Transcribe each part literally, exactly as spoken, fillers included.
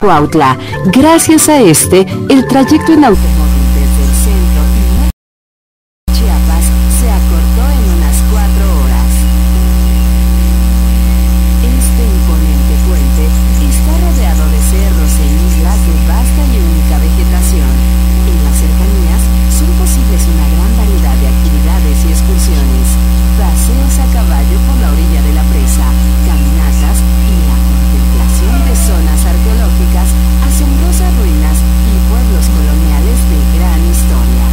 Cuautla. Gracias a este, el trayecto en automóvil desde el centro y Chiapas se acortó en unas cuatro horas. Este imponente puente está rodeado de cerros e islas de vasta y única vegetación. En las cercanías son posibles una gran variedad de actividades y excursiones, paseos a caballo por la orilla de la presa, caminatas y la contemplación de zonas arqueológicas, asombrosas ruinas y pueblos coloniales de gran historia.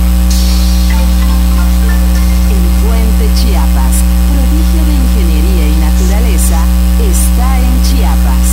El puente Chiapas, prodigio de ingeniería y naturaleza, está en Chiapas.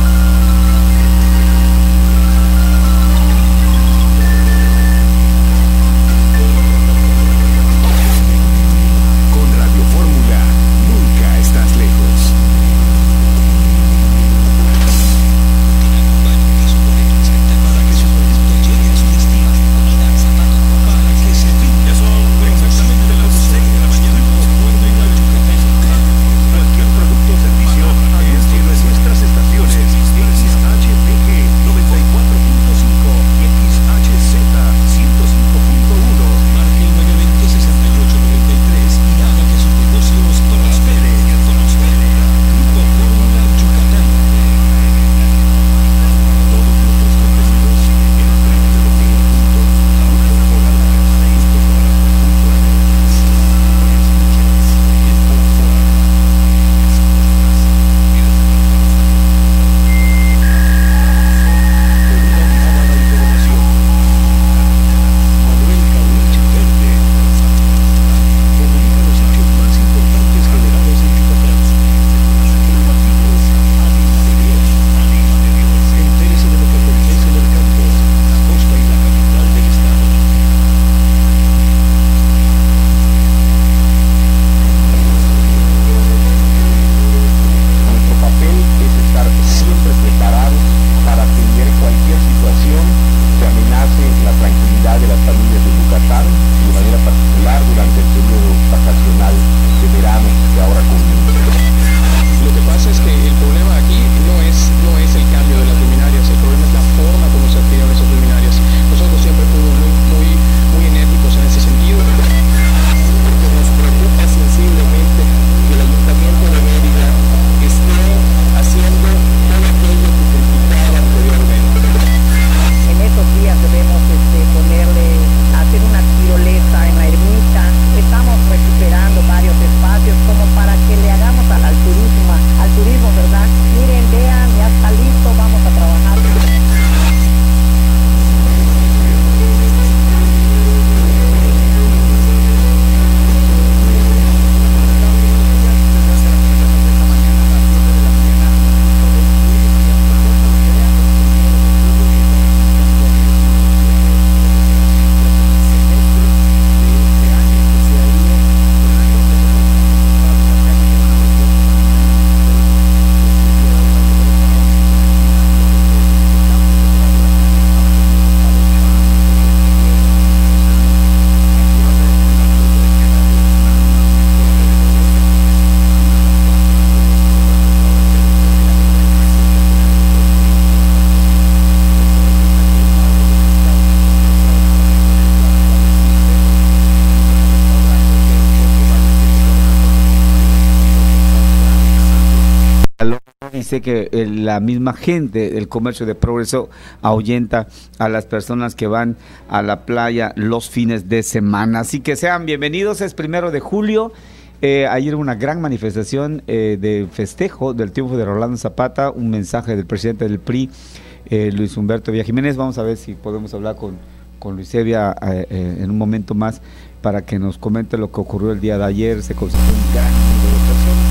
Dice que eh, la misma gente del comercio de Progreso ahuyenta a las personas que van a la playa los fines de semana. Así que sean bienvenidos, es primero de julio. Eh, ayer una gran manifestación eh, de festejo del triunfo de Rolando Zapata, un mensaje del presidente del P R I, eh, Luis Humberto Villa Jiménez. Vamos a ver si podemos hablar con, con Luis Evia eh, eh, en un momento más para que nos comente lo que ocurrió el día de ayer. Se consiguió un gran número de personas.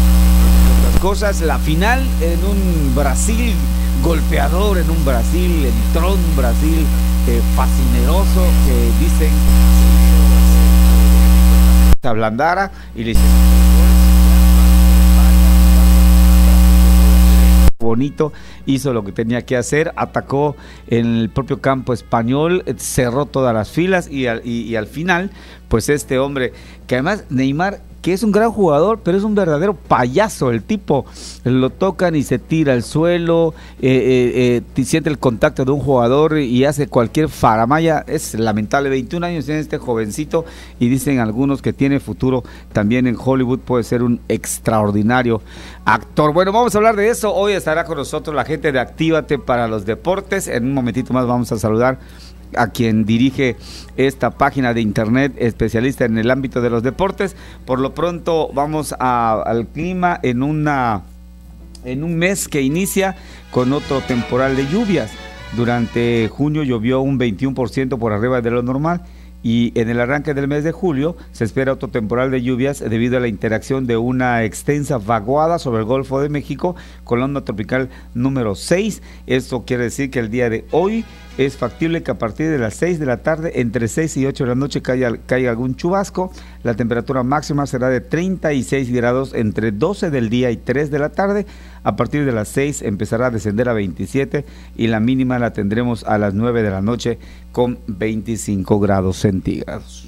Cosas, la final en un Brasil golpeador, en un Brasil, entró un Brasil eh, fascineroso, que dicen se ablandara y le hicieron bonito, hizo lo que tenía que hacer, atacó en el propio campo español, cerró todas las filas y al, y, y al final, pues este hombre, que además Neymar, que es un gran jugador, pero es un verdadero payaso. El tipo lo tocan y se tira al suelo, eh, eh, eh, siente el contacto de un jugador y hace cualquier faramaya. Es lamentable, veintiún años tiene este jovencito y dicen algunos que tiene futuro también en Hollywood, puede ser un extraordinario actor. Bueno, vamos a hablar de eso. Hoy estará con nosotros la gente de Actívate para los Deportes. En un momentito más vamos a saludar a quien dirige esta página de internet, especialista en el ámbito de los deportes. Por lo pronto vamos a, al clima en una en un mes que inicia con otro temporal de lluvias. Durante junio llovió un veintiuno por ciento por arriba de lo normal, y en el arranque del mes de julio se espera otro temporal de lluvias debido a la interacción de una extensa vaguada sobre el Golfo de México con la onda tropical número seis. Esto quiere decir que el día de hoy es factible que a partir de las seis de la tarde, entre seis y ocho de la noche, caiga, caiga algún chubasco. La temperatura máxima será de treinta y seis grados entre doce del día y tres de la tarde. A partir de las seis empezará a descender a veintisiete y la mínima la tendremos a las nueve de la noche con veinticinco grados centígrados.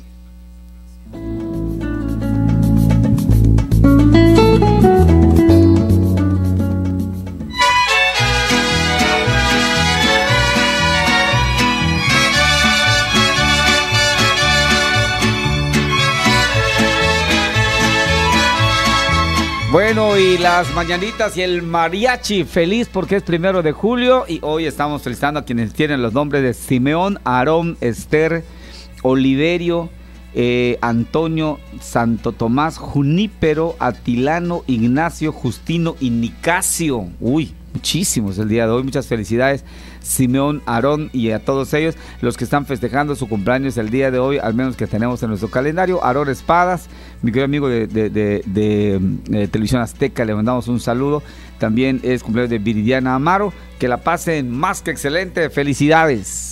Bueno, y las mañanitas y el mariachi feliz porque es primero de julio y hoy estamos felicitando a quienes tienen los nombres de Simeón, Aarón, Esther, Oliverio, eh, Antonio, Santo Tomás, Junípero, Atilano, Ignacio, Justino y Nicasio. Uy, muchísimos el día de hoy, muchas felicidades Simeón, Aarón y a todos ellos los que están festejando su cumpleaños el día de hoy, al menos que tenemos en nuestro calendario. Aarón Espadas, mi querido amigo de, de, de, de, de Televisión Azteca, le mandamos un saludo. También es cumpleaños de Viridiana Amaro, que la pasen más que excelente, felicidades.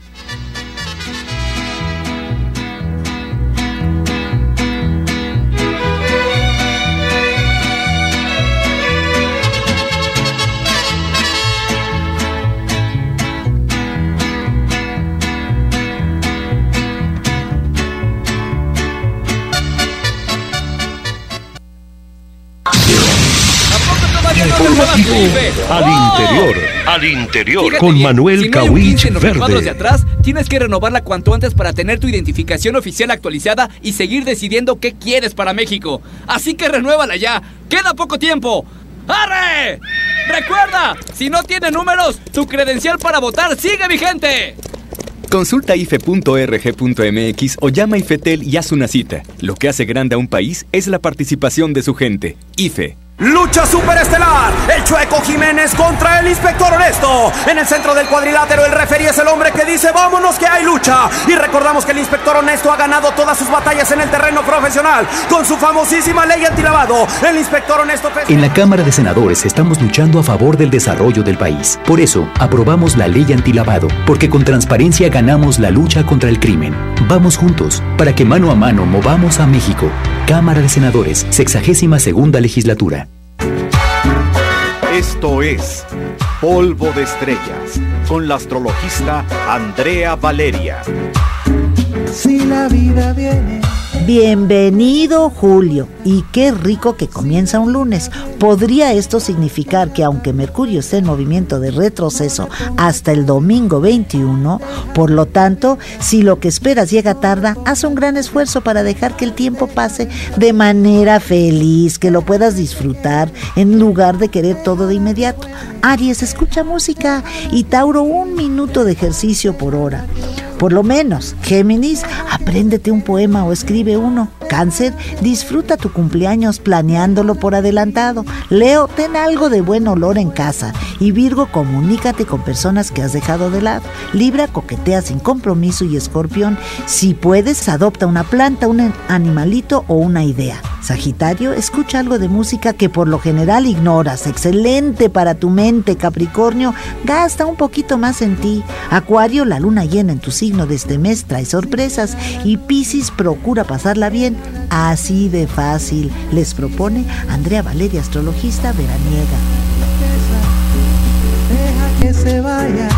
Al interior, al interior, fíjate con bien, Manuel si no Kawich en los Verde. Cuadros de atrás, tienes que renovarla cuanto antes para tener tu identificación oficial actualizada y seguir decidiendo qué quieres para México. Así que renuévala ya, queda poco tiempo. ¡Arre! Recuerda, si no tiene números, tu credencial para votar sigue vigente. Consulta I F E punto R G punto M X o llama a IFETEL y haz una cita. Lo que hace grande a un país es la participación de su gente. I F E. Lucha superestelar, el Chueco Jiménez contra el Inspector Honesto. En el centro del cuadrilátero el referí es el hombre que dice vámonos que hay lucha. Y recordamos que el Inspector Honesto ha ganado todas sus batallas en el terreno profesional con su famosísima ley antilavado. El Inspector Honesto... En la Cámara de Senadores estamos luchando a favor del desarrollo del país. Por eso aprobamos la ley antilavado, porque con transparencia ganamos la lucha contra el crimen. Vamos juntos para que mano a mano movamos a México. Cámara de Senadores, sexagésima segunda legislatura. Esto es Polvo de Estrellas, con la astrologista Andrea Valeria. Si la vida viene. Bienvenido Julio, y qué rico que comienza un lunes. ¿Podría esto significar que aunque Mercurio esté en movimiento de retroceso hasta el domingo veintiuno, por lo tanto, si lo que esperas llega tarde, haz un gran esfuerzo para dejar que el tiempo pase de manera feliz, que lo puedas disfrutar en lugar de querer todo de inmediato? Aries, escucha música, y Tauro, un minuto de ejercicio por hora. Por lo menos. Géminis, apréndete un poema o escribe uno. Cáncer, disfruta tu cumpleaños planeándolo por adelantado. Leo, ten algo de buen olor en casa. Y Virgo, comunícate con personas que has dejado de lado. Libra, coquetea sin compromiso. Y Escorpión, si puedes, adopta una planta, un animalito o una idea. Sagitario, escucha algo de música que por lo general ignoras. Excelente para tu mente. Capricornio, gasta un poquito más en ti. Acuario, la luna llena en tu signo de este mes trae sorpresas. Y Piscis, procura pasarla bien. Así de fácil. Les propone Andrea Valeria, astrologista veraniega. Deja que se vaya.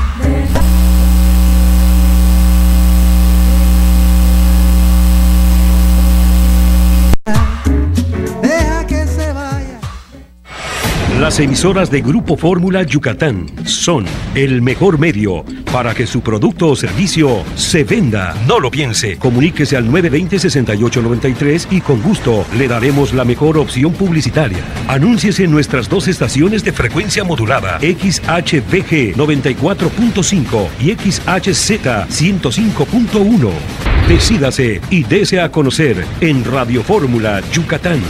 Las emisoras de Grupo Fórmula Yucatán son el mejor medio para que su producto o servicio se venda. No lo piense. Comuníquese al nueve dos cero, seis ocho nueve tres y con gusto le daremos la mejor opción publicitaria. Anúnciese en nuestras dos estaciones de frecuencia modulada, X H V G noventa y cuatro punto cinco y X H Z ciento cinco punto uno. Decídase y dese a conocer en Radio Fórmula Yucatán.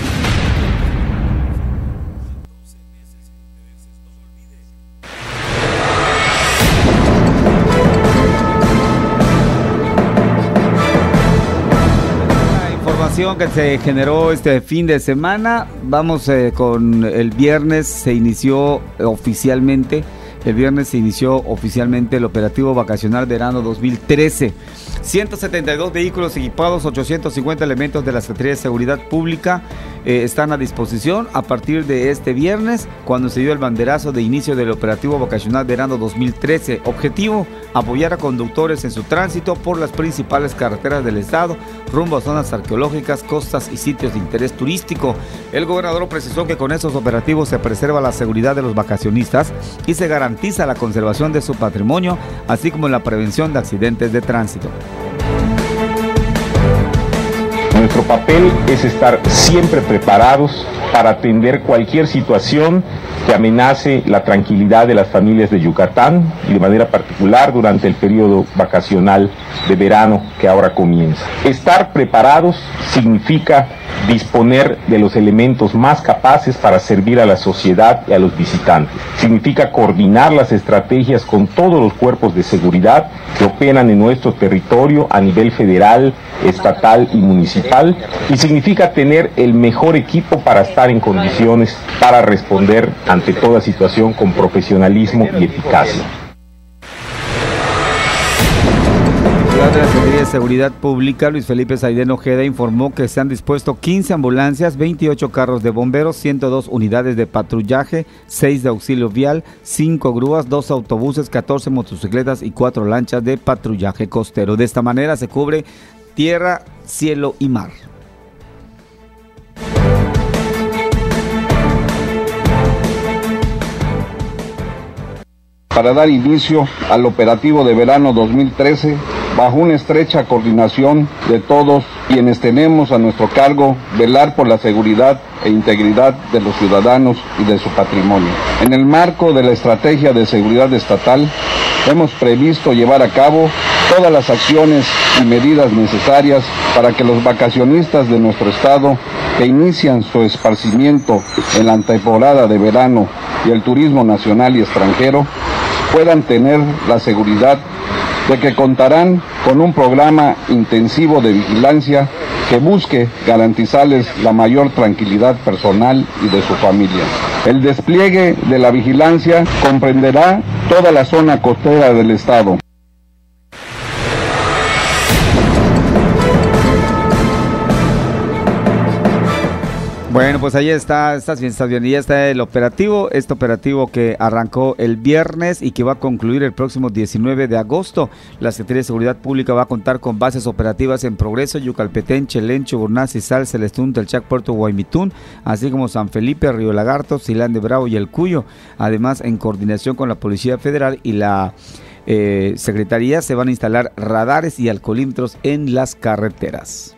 Que se generó este fin de semana. Vamos eh, con el viernes. Se inició oficialmente el viernes se inició oficialmente el operativo vacacional verano dos mil trece. ciento setenta y dos vehículos equipados, ochocientos cincuenta elementos de la Secretaría de Seguridad Pública eh, están a disposición a partir de este viernes, cuando se dio el banderazo de inicio del operativo vacacional verano dos mil trece. Objetivo: apoyar a conductores en su tránsito por las principales carreteras del estado, rumbo a zonas arqueológicas, costas y sitios de interés turístico. El gobernador precisó que con estos operativos se preserva la seguridad de los vacacionistas y se garantiza la conservación de su patrimonio, así como la prevención de accidentes de tránsito. Nuestro papel es estar siempre preparados para atender cualquier situación que amenace la tranquilidad de las familias de Yucatán y de manera particular durante el periodo vacacional de verano que ahora comienza. Estar preparados significa disponer de los elementos más capaces para servir a la sociedad y a los visitantes. Significa coordinar las estrategias con todos los cuerpos de seguridad que operan en nuestro territorio a nivel federal, estatal y municipal, y significa tener el mejor equipo para estar en condiciones para responder ante toda situación con profesionalismo y eficacia. De la Secretaría de Seguridad Pública, Luis Felipe Saidén Ojeda, informó que se han dispuesto quince ambulancias, veintiocho carros de bomberos, ciento dos unidades de patrullaje, seis de auxilio vial, cinco grúas, dos autobuses, catorce motocicletas y cuatro lanchas de patrullaje costero. De esta manera se cubre tierra, cielo y mar. Para dar inicio al operativo de verano dos mil trece, bajo una estrecha coordinación de todos quienes tenemos a nuestro cargo velar por la seguridad e integridad de los ciudadanos y de su patrimonio. En el marco de la estrategia de seguridad estatal, hemos previsto llevar a cabo todas las acciones y medidas necesarias para que los vacacionistas de nuestro estado que inician su esparcimiento en la temporada de verano y el turismo nacional y extranjero puedan tener la seguridad de que contarán con un programa intensivo de vigilancia que busque garantizarles la mayor tranquilidad personal y de su familia. El despliegue de la vigilancia comprenderá toda la zona costera del estado. Bueno, pues ahí está, estás bien, estás bien, y ya está el operativo, este operativo que arrancó el viernes y que va a concluir el próximo diecinueve de agosto. La Secretaría de Seguridad Pública va a contar con bases operativas en Progreso, Yucalpetén, Chelén, Chuburná, Cizal, Celestún, Telchac, Puerto Guaymitún, así como San Felipe, Río Lagarto, Silán de Bravo y El Cuyo. Además, en coordinación con la Policía Federal y la eh, Secretaría, se van a instalar radares y alcoholímetros en las carreteras.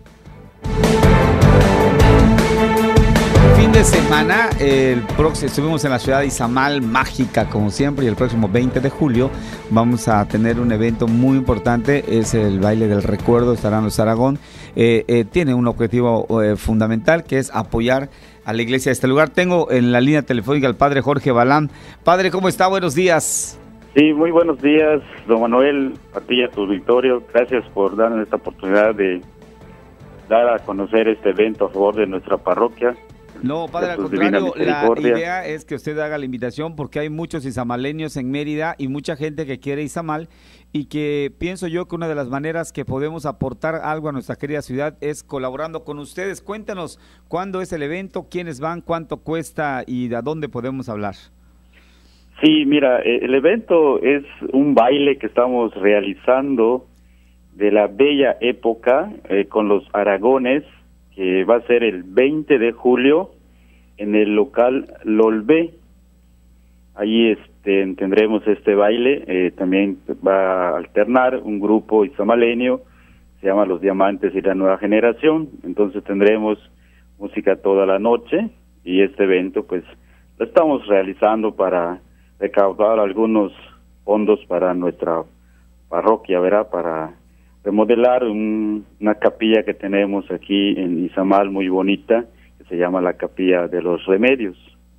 Fin de semana, el próximo, estuvimos en la ciudad de Izamal, mágica como siempre, y el próximo veinte de julio vamos a tener un evento muy importante, es el baile del recuerdo, estarán los Aragón. Eh, eh, tiene un objetivo eh, fundamental, que es apoyar a la iglesia de este lugar. Tengo en la línea telefónica al padre Jorge Balán. Padre, ¿cómo está? Buenos días. Sí, muy buenos días, don Manuel, a ti y a tu auditorio. Gracias por darnos esta oportunidad de dar a conocer este evento a favor de nuestra parroquia. No, padre, al contrario, la idea es que usted haga la invitación porque hay muchos izamaleños en Mérida y mucha gente que quiere Izamal, y que pienso yo que una de las maneras que podemos aportar algo a nuestra querida ciudad es colaborando con ustedes. Cuéntanos cuándo es el evento, quiénes van, cuánto cuesta y de dónde podemos hablar. Sí, mira, el evento es un baile que estamos realizando de la bella época eh, con los Aragones, que va a ser el veinte de julio en el local Lolbe. Allí este, tendremos este baile, eh, también va a alternar un grupo izamaleño, se llama Los Diamantes y la Nueva Generación, entonces tendremos música toda la noche, y este evento pues lo estamos realizando para recaudar algunos fondos para nuestra parroquia, ¿verdad? Para remodelar un, una capilla que tenemos aquí en Izamal muy bonita, que se llama la Capilla de los Remedios.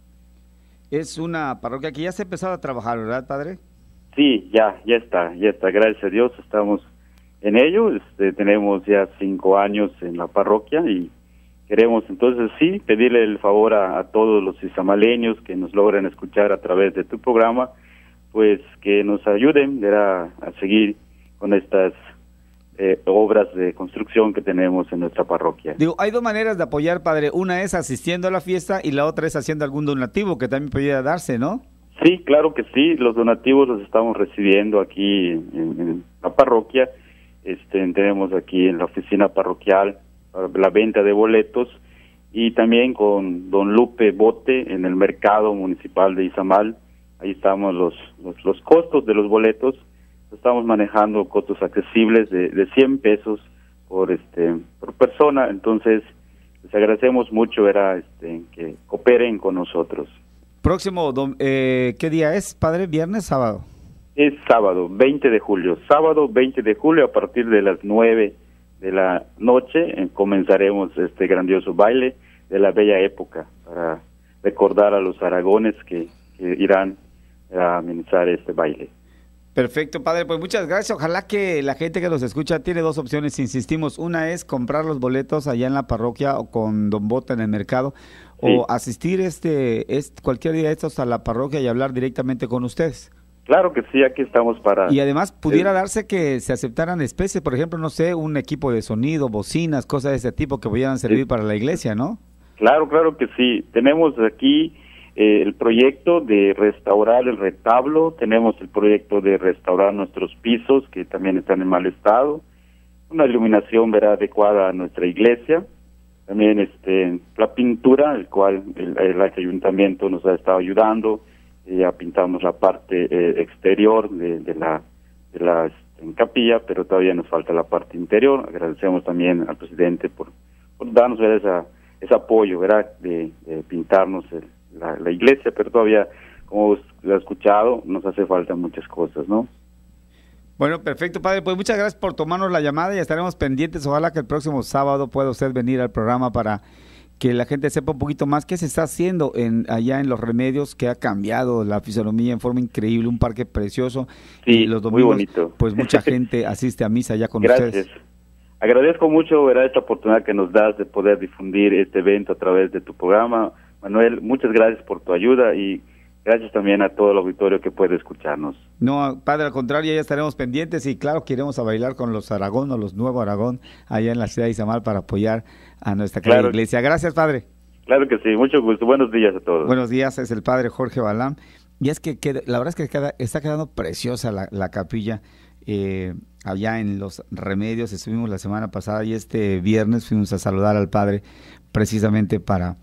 Es una parroquia que ya se ha empezado a trabajar, ¿verdad, padre? Sí, ya, ya está, ya está, gracias a Dios, estamos en ello, este, tenemos ya cinco años en la parroquia y queremos entonces sí pedirle el favor a, a todos los izamaleños que nos logren escuchar a través de tu programa, pues que nos ayuden a, a seguir con estas eh, obras de construcción que tenemos en nuestra parroquia. Digo, hay dos maneras de apoyar, padre. Una es asistiendo a la fiesta y la otra es haciendo algún donativo que también pudiera darse, ¿no? Sí, claro que sí. Los donativos los estamos recibiendo aquí en, en la parroquia. Este, tenemos aquí en la oficina parroquial la venta de boletos y también con don Lupe Bote en el mercado municipal de Izamal. Ahí estamos los, los, los costos de los boletos. Estamos manejando costos accesibles de, de cien pesos por este por persona, entonces les agradecemos mucho era este que cooperen con nosotros. Próximo, eh, ¿qué día es, padre? ¿Viernes, sábado? Es sábado, veinte de julio, sábado veinte de julio a partir de las nueve de la noche eh, comenzaremos este grandioso baile de la bella época para recordar a los aragones que, que irán a amenizar este baile. Perfecto, padre, pues muchas gracias. Ojalá que la gente que nos escucha tiene dos opciones, insistimos. Una es comprar los boletos allá en la parroquia o con don Bota en el mercado, sí, o asistir este, este cualquier día de estos a la parroquia y hablar directamente con ustedes. Claro que sí, aquí estamos para... Y además pudiera darse que se aceptaran especies, por ejemplo, no sé, un equipo de sonido, bocinas, cosas de ese tipo que pudieran servir sí. para la iglesia, ¿no? Claro, claro que sí. Tenemos aquí eh, el proyecto de restaurar el retablo, tenemos el proyecto de restaurar nuestros pisos que también están en mal estado, una iluminación verá adecuada a nuestra iglesia, también este la pintura, el cual el, el ayuntamiento nos ha estado ayudando. Ya pintamos la parte eh, exterior de, de la de la este, capilla, pero todavía nos falta la parte interior. Agradecemos también al presidente por, por darnos ¿verdad? esa ese apoyo, ¿verdad? De, de pintarnos el, la, la iglesia, pero todavía, como lo he escuchado, nos hace falta muchas cosas, ¿no? Bueno, perfecto, padre. Pues muchas gracias por tomarnos la llamada y estaremos pendientes. Ojalá que el próximo sábado pueda usted venir al programa para que la gente sepa un poquito más qué se está haciendo en allá en Los Remedios, que ha cambiado la fisonomía en forma increíble, un parque precioso. Sí, y los domingos, muy bonito. Pues mucha gente asiste a misa allá con Gracias. ustedes. Agradezco mucho ¿verdad? esta oportunidad que nos das de poder difundir este evento a través de tu programa. Manuel, muchas gracias por tu ayuda y gracias también a todo el auditorio que puede escucharnos. No, padre, al contrario, ya estaremos pendientes y claro que iremos a bailar con los Aragón o los Nuevo Aragón allá en la ciudad de Izamal para apoyar a nuestra querida claro. iglesia. Gracias, padre. Claro que sí, mucho gusto. Buenos días a todos. Buenos días, es el padre Jorge Balam. Y es que queda, la verdad es que queda, está quedando preciosa la, la capilla eh, allá en Los Remedios. Estuvimos la semana pasada y este viernes fuimos a saludar al padre precisamente para,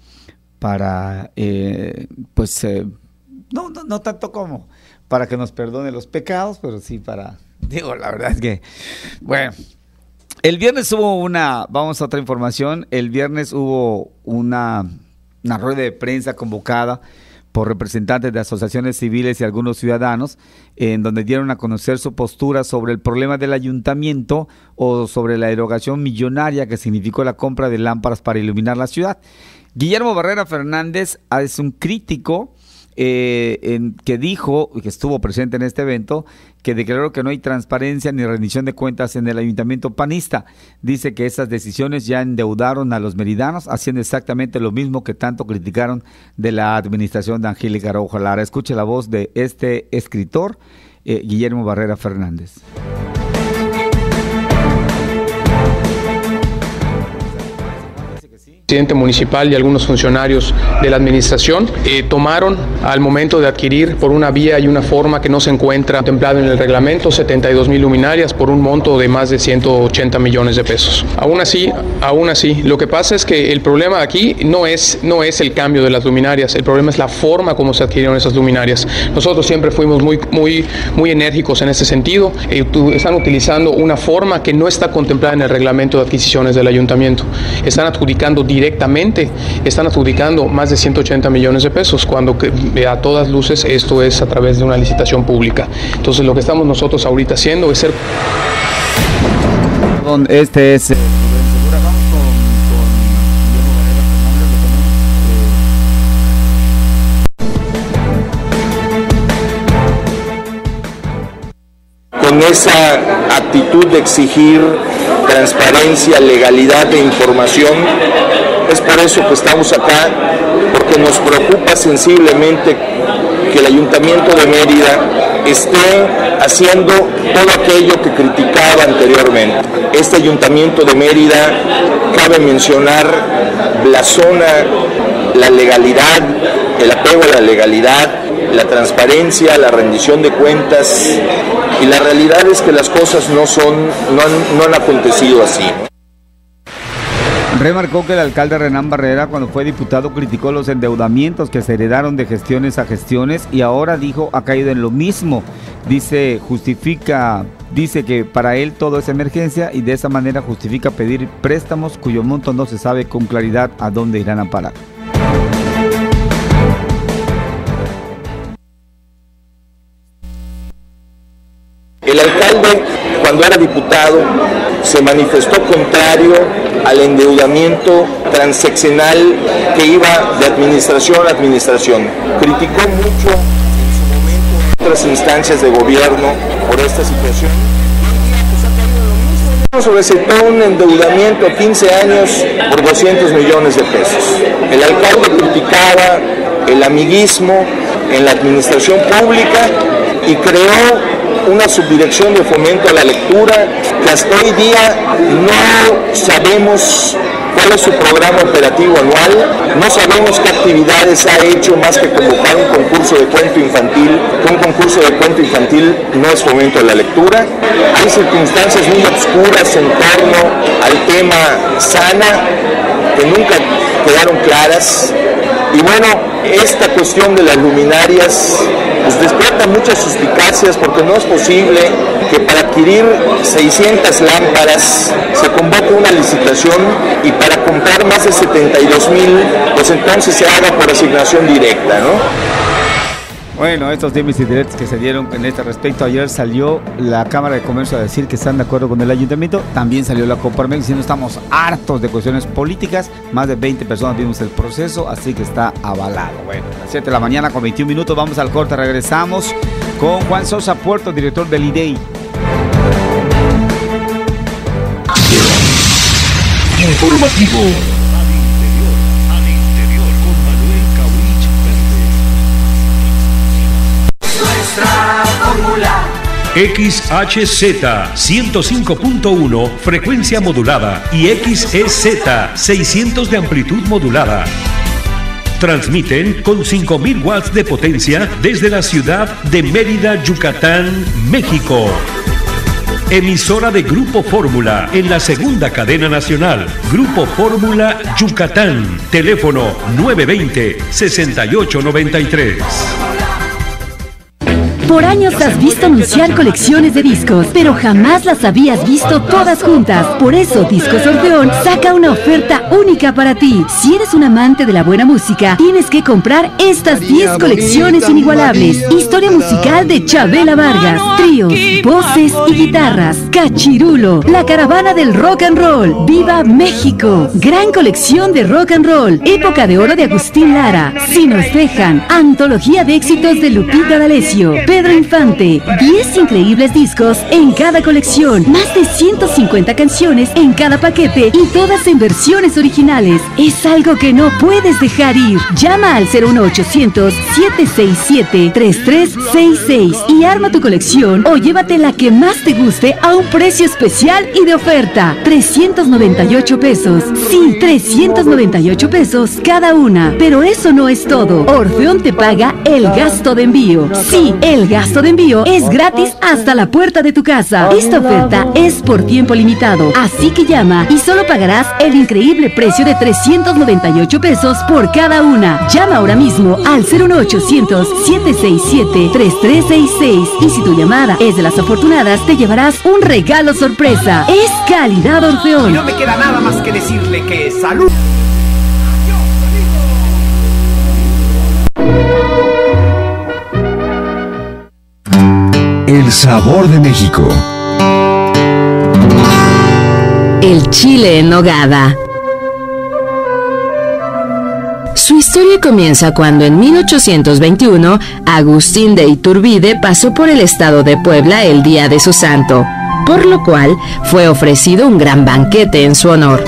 para eh, pues... Eh, No, no, no tanto como para que nos perdone los pecados, pero sí para, digo, la verdad es que, bueno, el viernes hubo una, vamos a otra información, el viernes hubo una, una rueda de prensa convocada por representantes de asociaciones civiles y algunos ciudadanos, en donde dieron a conocer su postura sobre el problema del ayuntamiento o sobre la erogación millonaria que significó la compra de lámparas para iluminar la ciudad. Guillermo Barrera Fernández es un crítico Eh, en, que dijo, que estuvo presente en este evento, que declaró que no hay transparencia ni rendición de cuentas en el ayuntamiento panista. Dice que esas decisiones ya endeudaron a los meridanos, haciendo exactamente lo mismo que tanto criticaron de la administración de Angélica Araujo Lara. Escuche la voz de este escritor, eh, Guillermo Barrera Fernández. presidente municipal y algunos funcionarios de la administración eh, tomaron al momento de adquirir por una vía y una forma que no se encuentra contemplado en el reglamento setenta y dos mil luminarias por un monto de más de ciento ochenta millones de pesos. Aún así, aún así, lo que pasa es que el problema aquí no es, no es el cambio de las luminarias, el problema es la forma como se adquirieron esas luminarias. Nosotros siempre fuimos muy, muy, muy enérgicos en ese sentido. Eh, están utilizando una forma que no está contemplada en el reglamento de adquisiciones del ayuntamiento. Están adjudicando directamente, están adjudicando más de ciento ochenta millones de pesos, cuando que, a todas luces esto es a través de una licitación pública. Entonces lo que estamos nosotros ahorita haciendo es ser... Este es... Con esa actitud de exigir transparencia, legalidad e información, es por eso que estamos acá, porque nos preocupa sensiblemente que el Ayuntamiento de Mérida esté haciendo todo aquello que criticaba anteriormente. Este Ayuntamiento de Mérida, cabe mencionar, blasona la legalidad, el apego a la legalidad, la transparencia, la rendición de cuentas, y la realidad es que las cosas no son, no han, no han acontecido así. Remarcó que el alcalde Renán Barrera, cuando fue diputado, criticó los endeudamientos que se heredaron de gestiones a gestiones y ahora dijo ha caído en lo mismo. Dice, justifica, dice que para él todo es emergencia y de esa manera justifica pedir préstamos cuyo monto no se sabe con claridad a dónde irán a parar. El alcalde, cuando era diputado, se manifestó contrario al endeudamiento transeccional que iba de administración a administración. Criticó mucho en su momento otras instancias de gobierno por esta situación. Solicitó un endeudamiento a quince años por doscientos millones de pesos. El alcalde criticaba el amiguismo en la administración pública y creó una subdirección de fomento a la lectura que hasta hoy día no sabemos cuál es su programa operativo anual, no sabemos qué actividades ha hecho más que convocar un concurso de cuento infantil, que un concurso de cuento infantil no es fomento a la lectura. Hay circunstancias muy obscuras en torno al tema SANA que nunca quedaron claras. Y bueno, esta cuestión de las luminarias pues despierta muchas suspicacias porque no es posible que para adquirir seiscientas lámparas se convoque una licitación y para comprar más de setenta y dos mil, pues entonces se haga por asignación directa, ¿no? Bueno, estos dimes y directos que se dieron en este respecto, ayer salió la Cámara de Comercio a decir que están de acuerdo con el ayuntamiento, también salió la Coparmex diciendo estamos hartos de cuestiones políticas, más de veinte personas vimos el proceso, así que está avalado. Bueno, a las siete de la mañana con veintiún minutos, vamos al corte, regresamos con Juan Sosa Puerto, director del I D E I. Informativo. X H Z ciento cinco punto uno frecuencia modulada y X E Z seiscientos de amplitud modulada. Transmiten con cinco mil watts de potencia desde la ciudad de Mérida, Yucatán, México. Emisora de Grupo Fórmula en la segunda cadena nacional. Grupo Fórmula Yucatán. Teléfono nueve dos cero, seis ocho nueve tres. Por años has visto anunciar colecciones de discos, pero jamás las habías visto todas juntas. Por eso Discos Orfeón saca una oferta única para ti. Si eres un amante de la buena música, tienes que comprar estas diez colecciones inigualables. Historia musical de Chabela Vargas, tríos, voces y guitarras, Cachirulo, la caravana del rock and roll, Viva México, gran colección de rock and roll, época de oro de Agustín Lara, Si nos dejan, antología de éxitos de Lupita D'Alessio, Pedro Infante. diez increíbles discos en cada colección, más de ciento cincuenta canciones en cada paquete y todas en versiones originales. Es algo que no puedes dejar ir. Llama al cero uno ochocientos, siete seis siete, tres tres seis seis y arma tu colección o llévate la que más te guste a un precio especial y de oferta. trescientos noventa y ocho pesos. Sí, trescientos noventa y ocho pesos cada una. Pero eso no es todo. Orfeón te paga el gasto de envío. Sí, el gasto de envío es gratis hasta la puerta de tu casa. Esta oferta es por tiempo limitado, así que llama y solo pagarás el increíble precio de trescientos noventa y ocho pesos por cada una. Llama ahora mismo al cero uno ochocientos, siete seis siete, tres tres seis seis y si tu llamada es de las afortunadas te llevarás un regalo sorpresa. Es calidad Orfeón. Y no me queda nada más que decirle que salud. El sabor de México. El chile en nogada. Su historia comienza cuando en mil ochocientos veintiuno Agustín de Iturbide pasó por el estado de Puebla el día de su santo, por lo cual fue ofrecido un gran banquete en su honor.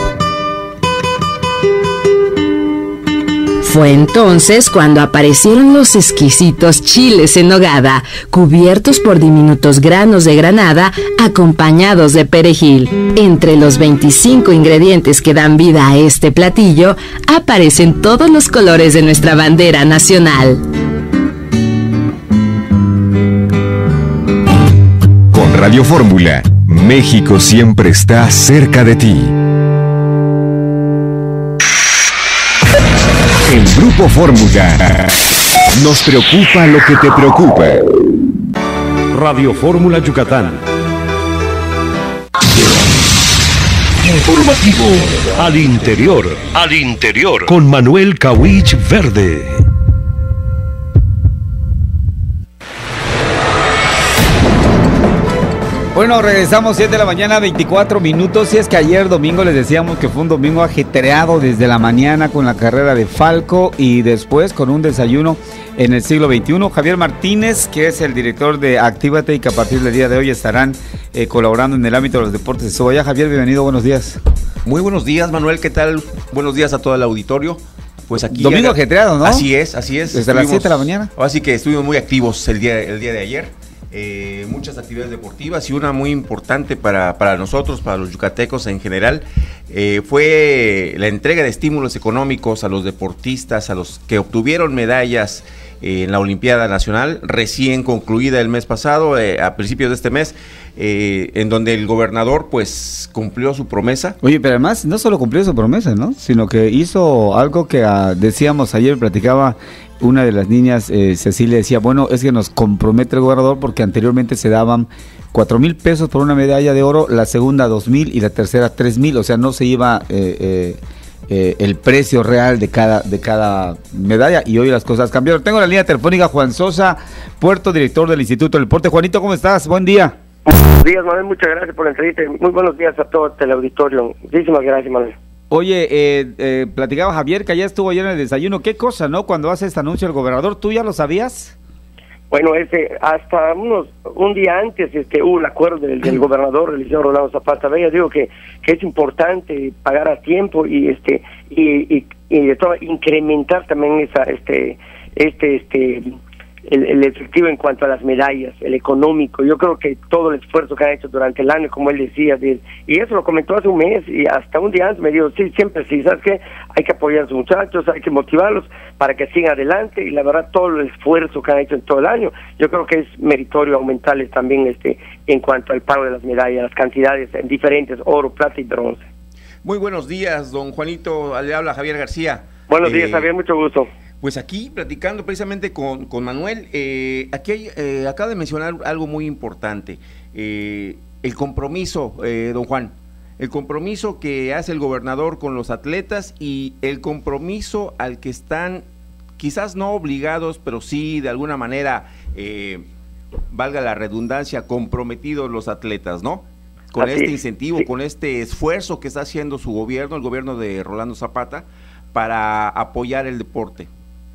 Fue entonces cuando aparecieron los exquisitos chiles en nogada, cubiertos por diminutos granos de granada, acompañados de perejil. Entre los veinticinco ingredientes que dan vida a este platillo, aparecen todos los colores de nuestra bandera nacional. Con Radio Fórmula, México siempre está cerca de ti. En Grupo Fórmula, nos preocupa lo que te preocupa. Radio Fórmula Yucatán. Informativo. Al interior. Al interior. Con Manuel Kawich Verde. Bueno, regresamos siete de la mañana, veinticuatro minutos. Y es que ayer domingo les decíamos que fue un domingo ajetreado desde la mañana con la carrera de Falco y después con un desayuno en el siglo veintiuno. Javier Martínez, que es el director de Actívate y que a partir del día de hoy estarán eh, colaborando en el ámbito de los deportes de Soboya. Javier, bienvenido, buenos días. Muy buenos días, Manuel, ¿qué tal? Buenos días a todo el auditorio. Pues aquí domingo haga... ajetreado, ¿no? Así es, así es. Desde estuvimos... las siete de la mañana. Así que estuvimos muy activos el día, el día de ayer. Eh, muchas actividades deportivas y una muy importante para, para nosotros, para los yucatecos en general, eh, fue la entrega de estímulos económicos a los deportistas, a los que obtuvieron medallas eh, en la Olimpiada Nacional, recién concluida el mes pasado, eh, a principios de este mes, eh, en donde el gobernador pues cumplió su promesa. Oye, pero además no solo cumplió su promesa, ¿no? Sino que hizo algo que uh, decíamos ayer, platicaba una de las niñas, eh, Cecilia, decía, bueno, es que nos compromete el gobernador porque anteriormente se daban cuatro mil pesos por una medalla de oro, la segunda dos mil y la tercera tres mil, o sea, no se iba eh, eh, eh, el precio real de cada, de cada medalla y hoy las cosas cambiaron. Tengo la línea telefónica Juan Sosa, Puerto, director del Instituto del Deporte. Juanito, ¿cómo estás? Buen día. Buenos días, Manuel, muchas gracias por la entrevista. Muy buenos días a todo el auditorio. Muchísimas gracias, Manuel. Oye, eh, eh, platicaba Javier que ya estuvo ayer en el desayuno. ¿Qué cosa, no? Cuando hace este anuncio el gobernador, ¿tú ya lo sabías? Bueno, este, hasta unos un día antes este, hubo un acuerdo del, del gobernador, el señor Rolando Zapata Bella. Digo que, que es importante pagar a tiempo y este y, y, y de todo, incrementar también esa este este este El, el efectivo en cuanto a las medallas, el económico. Yo creo que todo el esfuerzo que han hecho durante el año, como él decía, de, y eso lo comentó hace un mes y hasta un día antes me dijo, sí, siempre sí, ¿sabes qué? Hay que apoyar a los muchachos, hay que motivarlos para que sigan adelante y la verdad todo el esfuerzo que han hecho en todo el año, yo creo que es meritorio aumentarles también este en cuanto al pago de las medallas, las cantidades en diferentes, oro, plata y bronce. Muy buenos días, don Juanito, le habla Javier García. Buenos eh, días, Javier, mucho gusto. Pues aquí, platicando precisamente con, con Manuel, eh, aquí hay, eh, acaba de mencionar algo muy importante, eh, el compromiso, eh, don Juan, el compromiso que hace el gobernador con los atletas y el compromiso al que están, quizás no obligados, pero sí de alguna manera, eh, valga la redundancia, comprometidos los atletas, ¿no? Con Así, este incentivo, sí. Con este esfuerzo que está haciendo su gobierno, el gobierno de Rolando Zapata, para apoyar el deporte.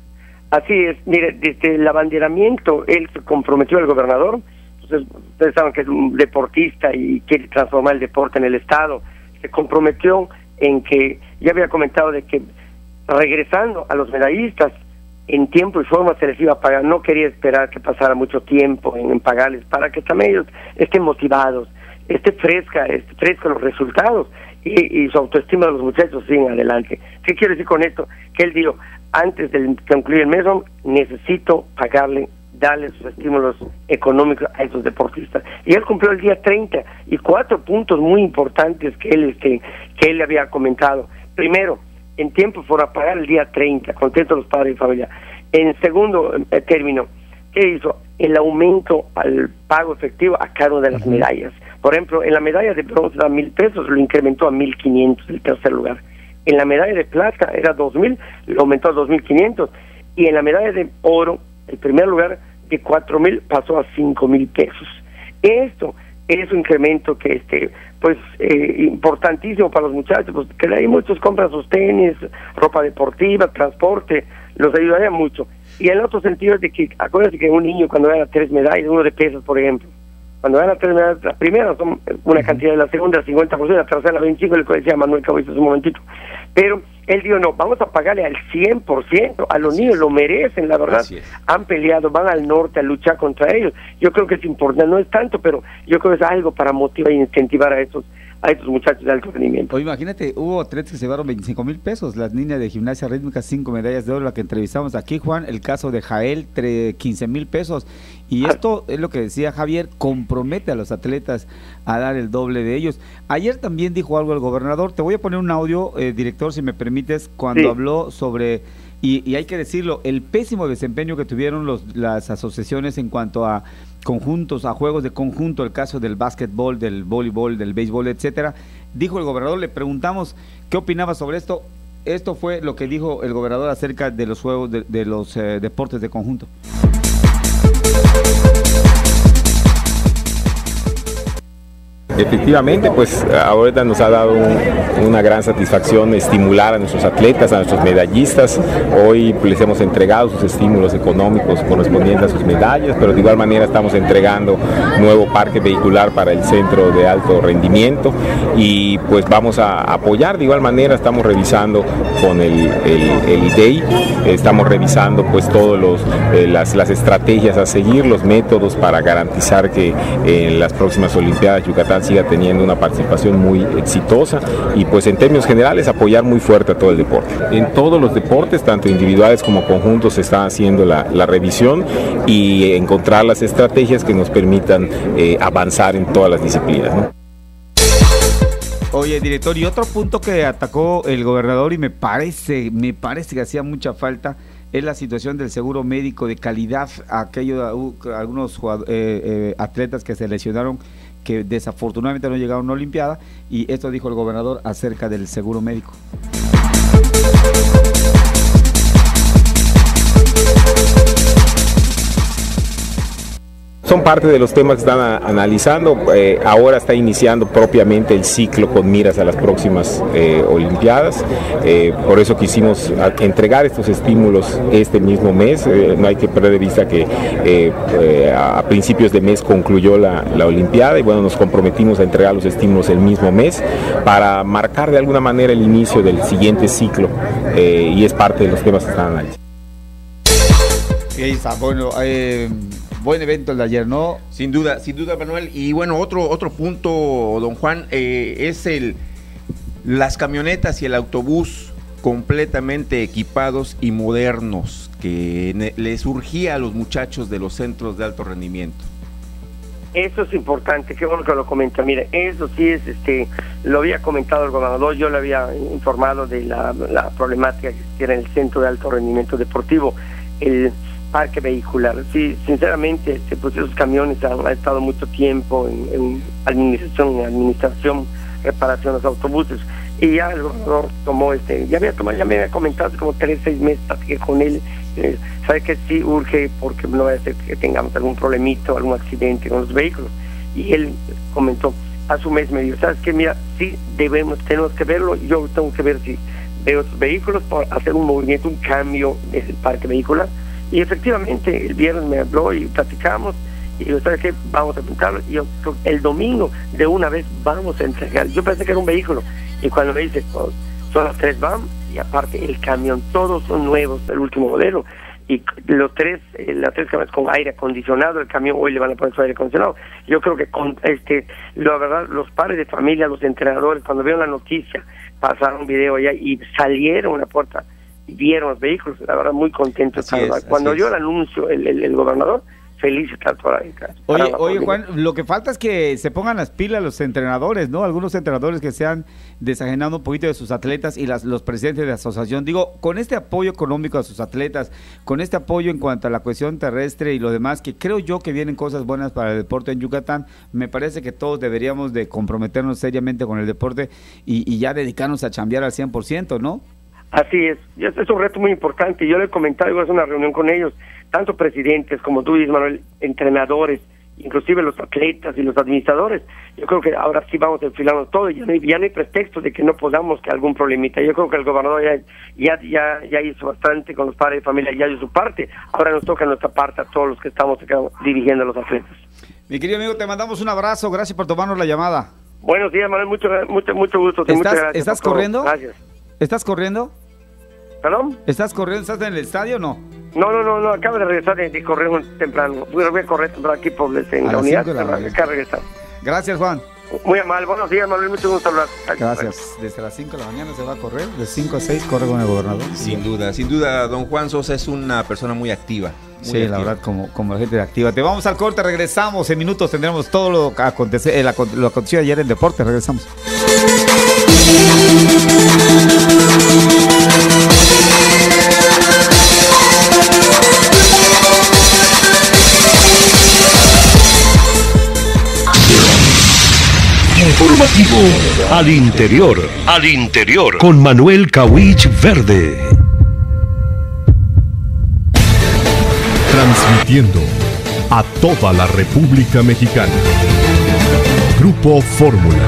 Así es, mire, desde el abanderamiento, él se comprometió al gobernador, entonces ustedes saben que es un deportista y quiere transformar el deporte en el Estado, se comprometió en que, ya había comentado de que regresando a los medallistas, en tiempo y forma se les iba a pagar, no quería esperar que pasara mucho tiempo en, en pagarles, para que también ellos estén motivados, esté fresca, esté fresca los resultados, y, y su autoestima de los muchachos siguen adelante. ¿Qué quiere decir con esto? Que él dijo, antes de concluir el mes, necesito pagarle, darle sus estímulos económicos a esos deportistas. Y él cumplió el día treinta, y cuatro puntos muy importantes que él, este, que él le había comentado. Primero, en tiempo fuera pagar el día treinta, contentos los padres y familia. En segundo eh, término, ¿qué hizo? El aumento al pago efectivo a cargo de las medallas. Por ejemplo, en la medalla de bronce da mil pesos, lo incrementó a mil quinientos el tercer lugar. En la medalla de plata era dos mil, lo aumentó a dos mil quinientos. Y en la medalla de oro, el primer lugar, de cuatro mil pasó a cinco mil pesos. Esto es un incremento que este pues eh, importantísimo para los muchachos, pues que de ahí muchos compran sus tenis, ropa deportiva, transporte, los ayudaría mucho. Y el otro sentido es de que, acuérdense que un niño cuando gana tres medallas, uno de pesas, por ejemplo, cuando gana tres medallas, la primera son una cantidad, la segunda cincuenta por ciento, la tercera veinticinco por ciento, le decía Manuel Cahuich hace un momentito. Pero él dijo, no, vamos a pagarle al cien por ciento, a los Así niños es. Lo merecen, la verdad, han peleado, van al norte a luchar contra ellos. Yo creo que es importante, no es tanto, pero yo creo que es algo para motivar e incentivar a estos a estos muchachos de alto rendimiento. Oye, imagínate, hubo atletas que se llevaron veinticinco mil pesos, las niñas de gimnasia rítmica, cinco medallas de oro, la que entrevistamos aquí, Juan, el caso de Jael, quince mil pesos, y ah. esto es lo que decía Javier, compromete a los atletas a dar el doble de ellos. Ayer también dijo algo el gobernador, te voy a poner un audio, eh, director, si me permites, cuando sí. habló sobre, y, y hay que decirlo, el pésimo desempeño que tuvieron los, las asociaciones en cuanto a conjuntos, a juegos de conjunto, el caso del básquetbol, del voleibol, del béisbol, etcétera. Dijo el gobernador, le preguntamos qué opinaba sobre esto. Esto fue lo que dijo el gobernador acerca de los juegos, de, de los eh, deportes de conjunto. Efectivamente, pues ahorita nos ha dado un, una gran satisfacción estimular a nuestros atletas, a nuestros medallistas. Hoy pues, les hemos entregado sus estímulos económicos correspondientes a sus medallas, pero de igual manera estamos entregando nuevo parque vehicular para el centro de alto rendimiento y pues vamos a apoyar de igual manera. Estamos revisando con el, el, el I D E I, estamos revisando pues todos los eh, las, las estrategias a seguir, los métodos para garantizar que en las próximas Olimpiadas Yucatán siga teniendo una participación muy exitosa y pues en términos generales apoyar muy fuerte a todo el deporte. En todos los deportes, tanto individuales como conjuntos, se está haciendo la, la revisión y encontrar las estrategias que nos permitan eh, avanzar en todas las disciplinas, ¿no? Oye, director, y otro punto que atacó el gobernador y me parece, me parece que hacía mucha falta es la situación del seguro médico de calidad. Aquellos, algunos eh, eh, atletas que se lesionaron que desafortunadamente no llegaron a una olimpiada, y esto dijo el gobernador acerca del seguro médico. Son parte de los temas que están a, analizando. Eh, ahora está iniciando propiamente el ciclo con miras a las próximas eh, Olimpiadas. Eh, por eso quisimos entregar estos estímulos este mismo mes. Eh, no hay que perder de vista que eh, eh, a principios de mes concluyó la, la Olimpiada y bueno, nos comprometimos a entregar los estímulos el mismo mes para marcar de alguna manera el inicio del siguiente ciclo eh, y es parte de los temas que están analizando. Bueno, eh... buen evento el de ayer, ¿no? Sin duda, sin duda, Manuel. Y bueno, otro otro punto, don Juan, eh, es el las camionetas y el autobús completamente equipados y modernos que les urgía a los muchachos de los centros de alto rendimiento. Eso es importante, qué bueno que lo comenta. Mire, eso sí es, este, lo había comentado el gobernador, yo le había informado de la, la problemática que existía en el centro de alto rendimiento deportivo, el parque vehicular. Sí, sinceramente, este, pues esos camiones han, han estado mucho tiempo en, en administración, en administración, reparación de los autobuses, y ya el gobernador tomó este, ya había tomado, ya me había comentado hace como tres, seis meses, platiqué con él, eh, sabe que sí urge porque no va a ser que tengamos algún problemito, algún accidente con los vehículos, y él comentó, a su mes me dijo, sabes que mira, sí debemos, tenemos que verlo, yo tengo que ver si veo otros vehículos para hacer un movimiento, un cambio en el parque vehicular, Y efectivamente el viernes me habló y platicamos y yo, ¿sabes qué? Vamos a pintarlo. Y yo, el domingo de una vez vamos a entregar. Yo pensé que era un vehículo y cuando me dice, oh, son las tres V A M y aparte el camión, todos son nuevos, el último modelo. Y los tres, eh, las tres camiones con aire acondicionado, el camión hoy le van a poner su aire acondicionado. Yo creo que con este, la verdad, los padres de familia, los entrenadores, cuando vieron la noticia, pasaron un video allá y salieron a la puerta y vieron los vehículos, la verdad muy contentos. Así es, cuando así yo es. el anuncio, el, el, el gobernador, feliz de estar por ahí. Oye, oye Juan, lo que falta es que se pongan las pilas los entrenadores, ¿no? Algunos entrenadores que se han desajenado un poquito de sus atletas y las, los presidentes de asociación. Digo, con este apoyo económico a sus atletas, con este apoyo en cuanto a la cuestión terrestre y lo demás, que creo yo que vienen cosas buenas para el deporte en Yucatán, me parece que todos deberíamos de comprometernos seriamente con el deporte y, y ya dedicarnos a chambear al cien por ciento, ¿no? Así es, y es, es un reto muy importante. Yo le he comentado, iba a hacer una reunión con ellos, tanto presidentes como tú, Manuel, entrenadores, inclusive los atletas y los administradores. Yo creo que ahora sí vamos a enfilarnos todo, ya no hay, ya no hay pretexto de que no podamos, que algún problemita. Yo creo que el gobernador ya, ya, ya, ya hizo bastante con los padres de familia, ya hizo su parte. Ahora nos toca nuestra parte a todos los que estamos acá dirigiendo a los atletas. Mi querido amigo, te mandamos un abrazo, gracias por tomarnos la llamada. Buenos días, Manuel, mucho, mucho, mucho gusto. ¿Estás, muchas gracias ¿estás por corriendo? todo. Gracias. ¿Estás corriendo? ¿Perdón? ¿Estás corriendo? ¿Estás en el estadio o no? No, no, no, no, acabo de regresar de, de correr un temprano. Voy a, voy a correr temprano aquí por en A la las unidad. cinco de la mañana. Acá regresar. Gracias, Juan. Muy amable, buenos días, Manuel, mucho gusto hablar. Gracias. Desde las cinco de la mañana se va a correr, de cinco a seis corre con el gobernador. Sin duda, sin duda, don Juan Sosa es una persona muy activa. Muy sí, activa. la verdad, como, como la gente activa. Te vamos al corte, regresamos. En minutos tendremos todo lo que acontece, el, lo acontecido ayer en deporte. Regresamos. Informativo al interior, al interior, con Manuel Kawich Verde. Transmitiendo a toda la República Mexicana. Grupo Fórmula.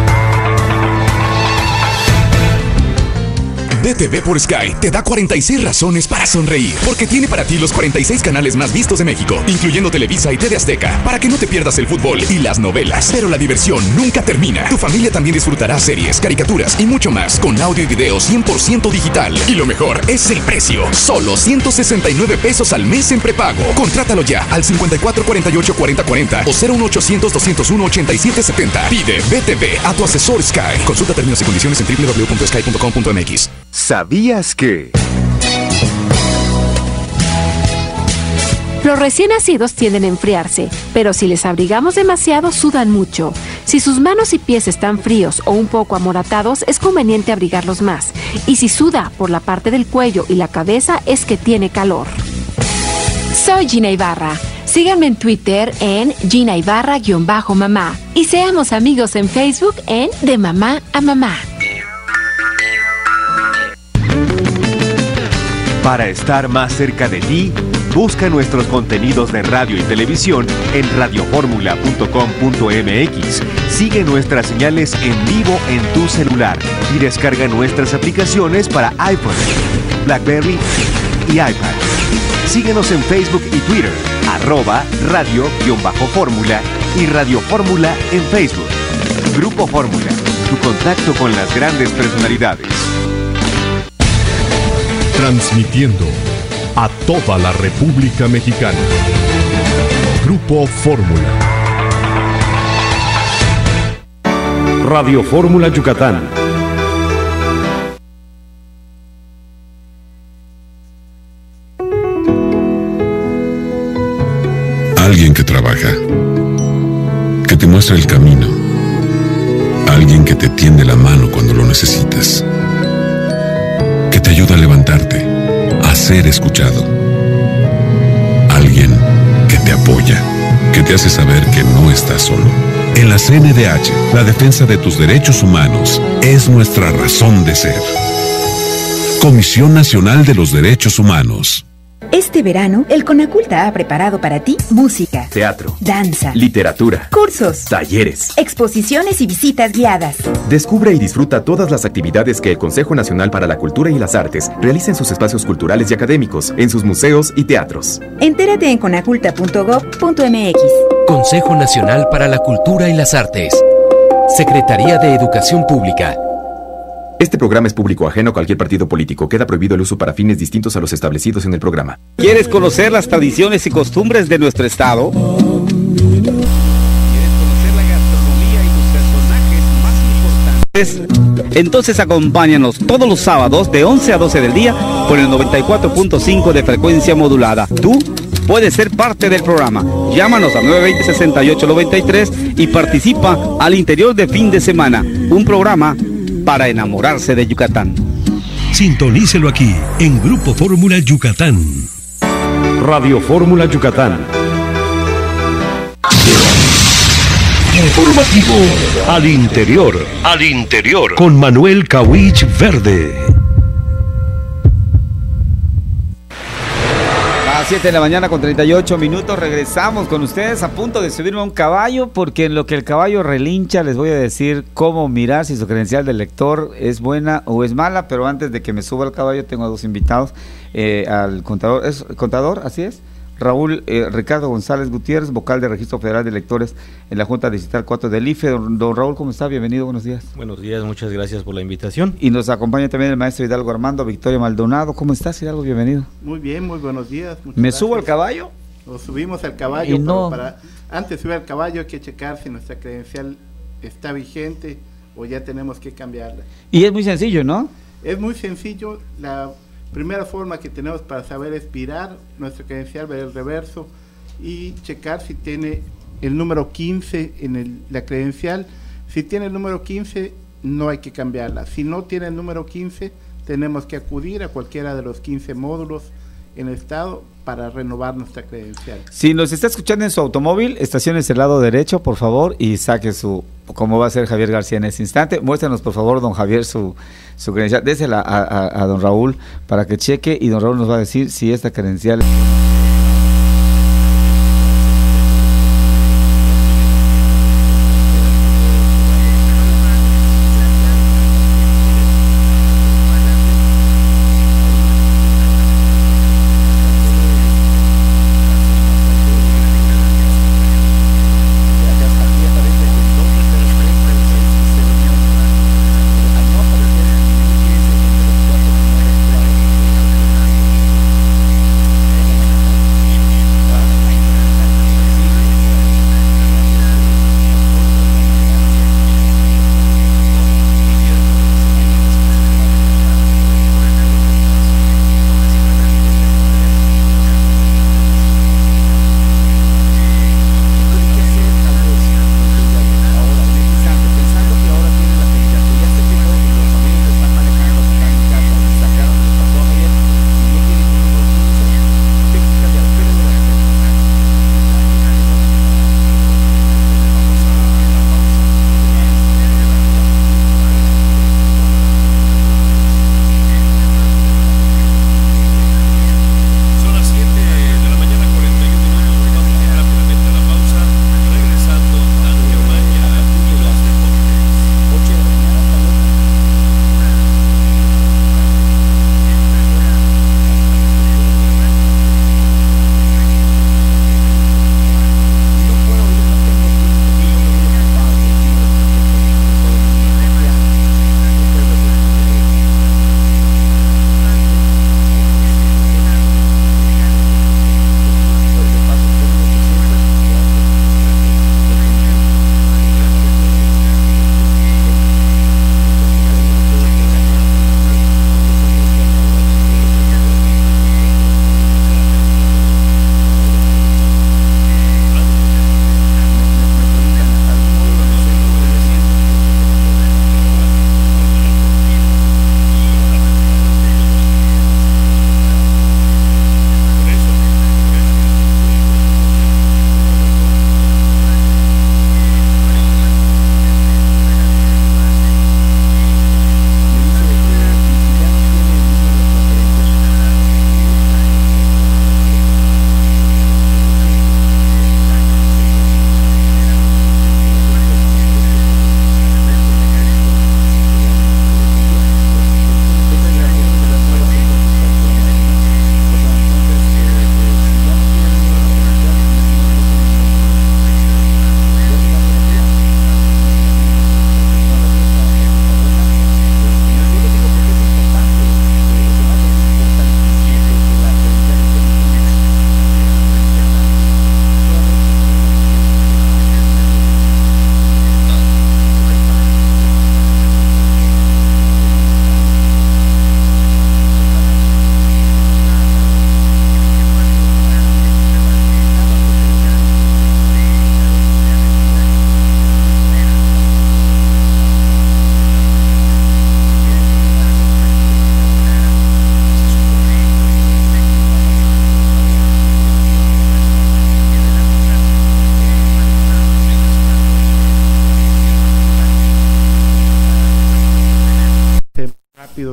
D T V por Sky te da cuarenta y seis razones para sonreír, porque tiene para ti los cuarenta y seis canales más vistos de México, incluyendo Televisa y T V Azteca, para que no te pierdas el fútbol y las novelas. Pero la diversión nunca termina. Tu familia también disfrutará series, caricaturas y mucho más, con audio y video cien por ciento digital. Y lo mejor es el precio, solo ciento sesenta y nueve pesos al mes en prepago. Contrátalo ya al cincuenta y cuatro cuarenta y ocho cuarenta cuarenta o cero uno ochocientos doscientos uno ochenta y siete setenta. Pide B T V a tu asesor Sky. Consulta términos y condiciones en doble u doble u doble u punto sky punto com punto m x. ¿Sabías que? Los recién nacidos tienden a enfriarse, pero si les abrigamos demasiado sudan mucho. Si sus manos y pies están fríos o un poco amoratados, es conveniente abrigarlos más. Y si suda por la parte del cuello y la cabeza, es que tiene calor. Soy Gina Ibarra. Síganme en Twitter en Gina Ibarra-mamá y seamos amigos en Facebook en De Mamá a Mamá. Para estar más cerca de ti, busca nuestros contenidos de radio y televisión en radio fórmula punto com punto m x. Sigue nuestras señales en vivo en tu celular y descarga nuestras aplicaciones para iPhone, BlackBerry y iPad. Síguenos en Facebook y Twitter, arroba radio-fórmula y Radio Fórmula en Facebook. Grupo Fórmula, tu contacto con las grandes personalidades. Transmitiendo a toda la República Mexicana. Grupo Fórmula. Radio Fórmula Yucatán. Alguien que trabaja, que te muestra el camino, alguien que te tiende la mano cuando lo necesitas, que te ayuda a levantarte, a ser escuchado. Alguien que te apoya, que te hace saber que no estás solo. En la C N D H, la defensa de tus derechos humanos es nuestra razón de ser. Comisión Nacional de los Derechos Humanos. Este verano, el Conaculta ha preparado para ti música, teatro, danza, literatura, cursos, talleres, exposiciones y visitas guiadas. Descubre y disfruta todas las actividades que el Consejo Nacional para la Cultura y las Artes realiza en sus espacios culturales y académicos, en sus museos y teatros. Entérate en conaculta punto gob punto eme equis. Consejo Nacional para la Cultura y las Artes. Secretaría de Educación Pública. Este programa es público ajeno a cualquier partido político. Queda prohibido el uso para fines distintos a los establecidos en el programa. ¿Quieres conocer las tradiciones y costumbres de nuestro estado? ¿Quieres conocer la gastronomía y sus personajes más importantes? Entonces acompáñanos todos los sábados de once a doce del día por el noventa y cuatro punto cinco de frecuencia modulada. Tú puedes ser parte del programa. Llámanos al nueve veinte, sesenta y ocho noventa y tres y participa al interior de fin de semana. Un programa para enamorarse de Yucatán. Sintonícelo aquí, en Grupo Fórmula Yucatán. Radio Fórmula Yucatán. Informativo al interior, al interior, con Manuel Cauich Verde. A las siete de la mañana con treinta y ocho minutos regresamos con ustedes, a punto de subirme a un caballo, porque en lo que el caballo relincha les voy a decir cómo mirar si su credencial de lector es buena o es mala. Pero antes de que me suba al caballo tengo a dos invitados, eh, al contador, ¿es contador? Así es, Raúl eh, Ricardo González Gutiérrez, vocal de Registro Federal de Electores en la Junta Distrital cuatro del I F E. Don, don Raúl, ¿cómo está? Bienvenido, buenos días. Buenos días, muchas gracias por la invitación. Y nos acompaña también el maestro Hidalgo Armando Victoria Maldonado. ¿Cómo estás, Hidalgo? Bienvenido. Muy bien, muy buenos días. ¿Me gracias. subo al caballo? Nos subimos al caballo, y no. pero para, antes de subir al caballo hay que checar si nuestra credencial está vigente o ya tenemos que cambiarla. Y es muy sencillo, ¿no? Es muy sencillo. La primera forma que tenemos para saber es virar nuestra credencial, ver el reverso y checar si tiene el número quince en el, la credencial. Si tiene el número quince, no hay que cambiarla. Si no tiene el número quince, tenemos que acudir a cualquiera de los quince módulos en el estado para renovar nuestra credencial. Si nos está escuchando en su automóvil, estaciones el lado derecho, por favor, y saque su, como va a ser Javier García en ese instante. Muéstranos, por favor, don Javier, su, su credencial. Désela a, a, a don Raúl para que cheque, y don Raúl nos va a decir si esta credencial...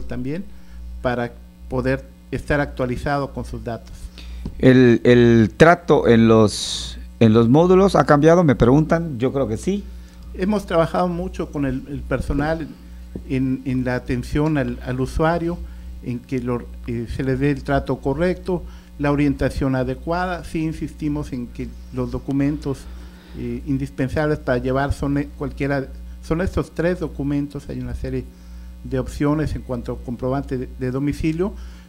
también, para poder estar actualizado con sus datos. El, el trato en los, en los módulos ha cambiado, me preguntan, yo creo que sí. Hemos trabajado mucho con el, el personal en, en la atención al, al usuario, en que lo, eh, se les dé el trato correcto, la orientación adecuada. Sí insistimos en que los documentos eh, indispensables para llevar son eh, cualquiera, son estos tres documentos. Hay una serie de opciones en cuanto a comprobante de, de domicilio,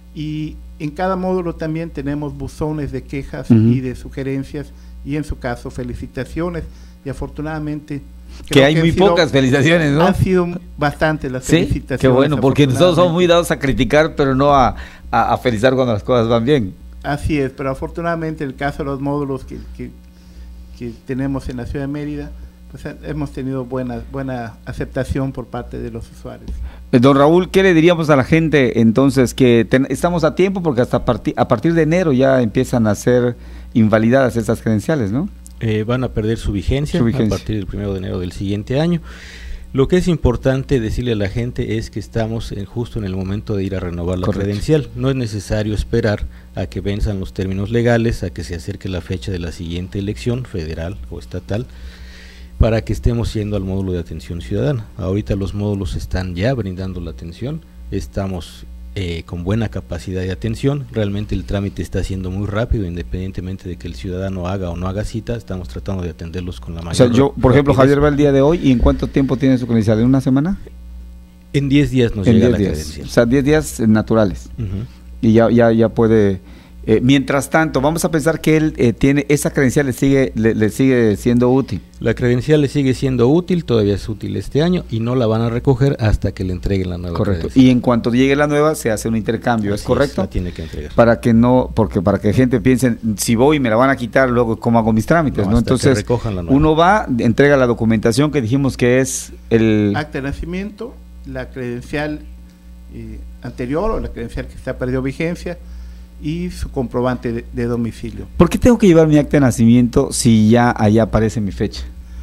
y en cada módulo también tenemos buzones de quejas uh-huh. y de sugerencias, y en su caso felicitaciones, y afortunadamente que hay que muy sido, pocas felicitaciones, ¿no? Han sido bastantes las ¿Sí? felicitaciones. Qué bueno, porque nosotros somos muy dados a criticar, pero no a, a, a felicitar cuando las cosas van bien. Así es, pero afortunadamente el caso de los módulos que, que, que tenemos en la ciudad de Mérida, pues hemos tenido buena, buena aceptación por parte de los usuarios. Don Raúl, ¿qué le diríamos a la gente entonces? Que ten, estamos a tiempo porque hasta parti, a partir de enero ya empiezan a ser invalidadas estas credenciales, ¿no? Eh, van a perder su vigencia, su vigencia a partir del primero de enero del siguiente año. Lo que es importante decirle a la gente es que estamos en, justo en el momento de ir a renovar la Correcto. credencial. No es necesario esperar a que venzan los términos legales, a que se acerque la fecha de la siguiente elección federal o estatal, para que estemos yendo al módulo de atención ciudadana. Ahorita los módulos están ya brindando la atención, estamos eh, con buena capacidad de atención, realmente el trámite está siendo muy rápido, independientemente de que el ciudadano haga o no haga cita, estamos tratando de atenderlos con la mayor. O sea, yo, por ejemplo, Javier va el día de hoy, ¿y en cuánto tiempo tiene su credencial? ¿En una semana? En diez días nos en llega la días. credencial. O sea, diez días naturales. Uh-huh. Y ya, ya, ya puede... Eh, mientras tanto, vamos a pensar que él eh, tiene esa credencial, le sigue le, le sigue siendo útil. La credencial le sigue siendo útil, todavía es útil este año, y no la van a recoger hasta que le entreguen la nueva. Correcto. credencial. Y en cuanto llegue la nueva, se hace un intercambio, ¿es Así correcto? Es, la tiene que entregar. Para que no, porque para que gente piense, si voy me la van a quitar, luego cómo hago mis trámites, ¿no? ¿no? Entonces, que recojan la nueva. Uno va, entrega la documentación que dijimos que es el acta de nacimiento, la credencial eh, anterior o la credencial que está perdió vigencia, y su comprobante de, de domicilio. ¿Por qué tengo que llevar mi acta de nacimiento si ya allá aparece mi fecha?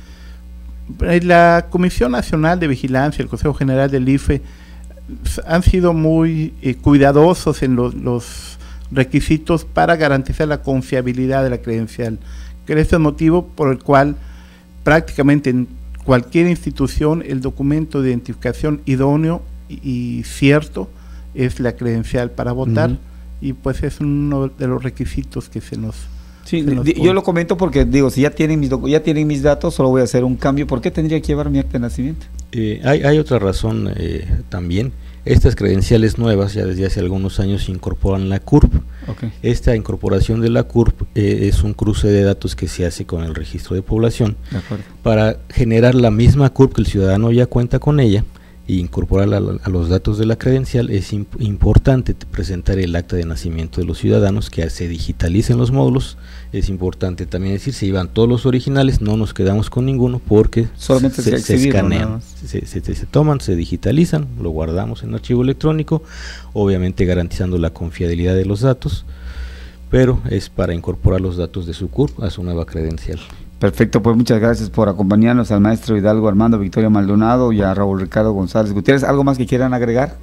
La Comisión Nacional de Vigilancia, el Consejo General del I F E, han sido muy eh, cuidadosos en lo, los requisitos para garantizar la confiabilidad de la credencial, que es el motivo por el cual prácticamente en cualquier institución el documento de identificación idóneo y, y cierto es la credencial para votar. Uh-huh. Y pues es uno de los requisitos que se nos... Sí, se nos yo pone. Lo comento porque digo, si ya tienen mis ya tienen mis datos, solo voy a hacer un cambio. ¿Por qué tendría que llevar mi acta de nacimiento? Eh, hay, hay otra razón eh, también. Estas credenciales nuevas ya desde hace algunos años incorporan la C U R P. Okay. Esta incorporación de la C U R P eh, es un cruce de datos que se hace con el registro de población de acuerdo. Para generar la misma C U R P que el ciudadano ya cuenta con ella, e incorporarla a, a los datos de la credencial. Es imp importante presentar el acta de nacimiento de los ciudadanos, que se digitalicen los módulos. Es importante también decir, se llevan todos los originales, no nos quedamos con ninguno, porque solamente se, se, se escanean, se, se, se toman, se digitalizan, lo guardamos en archivo electrónico, obviamente garantizando la confiabilidad de los datos, pero es para incorporar los datos de su C U R P a su nueva credencial. Perfecto, pues muchas gracias por acompañarnos al maestro Hidalgo Armando Victoria Maldonado y a Raúl Ricardo González Gutiérrez. ¿Algo más que quieran agregar?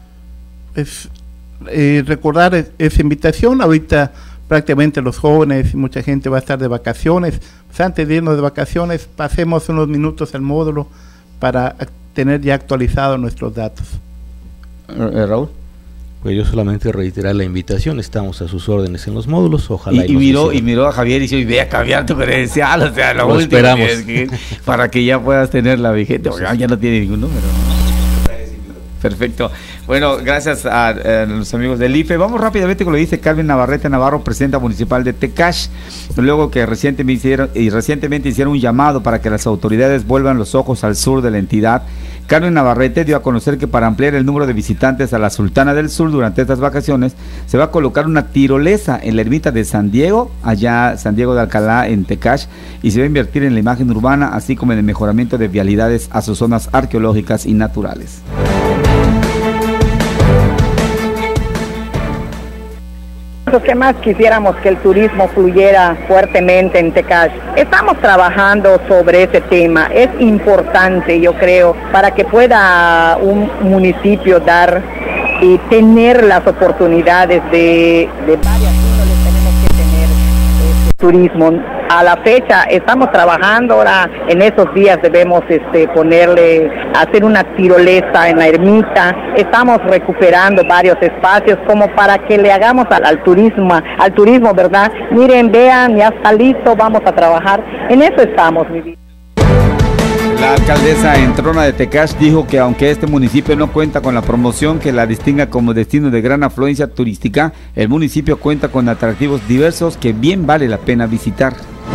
Es, eh, recordar es, esa invitación. Ahorita prácticamente los jóvenes y mucha gente va a estar de vacaciones. Pues antes de irnos de vacaciones, pasemos unos minutos al módulo para tener ya actualizados nuestros datos. Eh, Raúl. Pues yo solamente reiterar la invitación, estamos a sus órdenes en los módulos, ojalá. Y, y, miró, y miró a Javier y dijo, y ve a cambiar tu credencial, o sea, lo, lo último esperamos. Que es que, para que ya puedas tener la vigente, porque ya no tiene ningún número. Perfecto. Bueno, gracias a, a los amigos del I F E. Vamos rápidamente con lo que dice Carmen Navarrete Navarro, presidenta municipal de Tecash, luego que recientemente hicieron, y recientemente hicieron un llamado para que las autoridades vuelvan los ojos al sur de la entidad. Carmen Navarrete dio a conocer que para ampliar el número de visitantes a la Sultana del Sur durante estas vacaciones, se va a colocar una tirolesa en la ermita de San Diego, allá San Diego de Alcalá, en Tecash, y se va a invertir en la imagen urbana, así como en el mejoramiento de vialidades a sus zonas arqueológicas y naturales. ¿Qué más quisiéramos? Que el turismo fluyera fuertemente en Tecash. Estamos trabajando sobre ese tema. Es importante, yo creo, para que pueda un municipio dar y tener las oportunidades de, de varias índoles tenemos que tener este, turismo. A la fecha estamos trabajando, ahora en esos días debemos este, ponerle, hacer una tirolesa en la ermita, estamos recuperando varios espacios como para que le hagamos al, al turismo, al turismo, ¿verdad? Miren, vean, ya está listo, vamos a trabajar, en eso estamos, mi vida. La alcaldesa Entrona de Tecash dijo que aunque este municipio no cuenta con la promoción que la distinga como destino de gran afluencia turística, el municipio cuenta con atractivos diversos que bien vale la pena visitar.